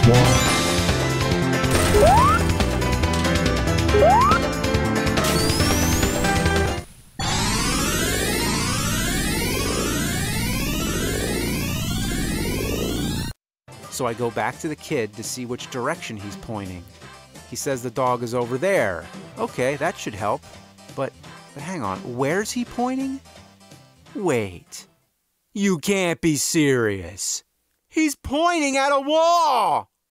So I go back to the kid to see which direction he's pointing. He says the dog is over there. Okay, that should help. But hang on, where's he pointing? Wait. You can't be serious. He's pointing at a wall!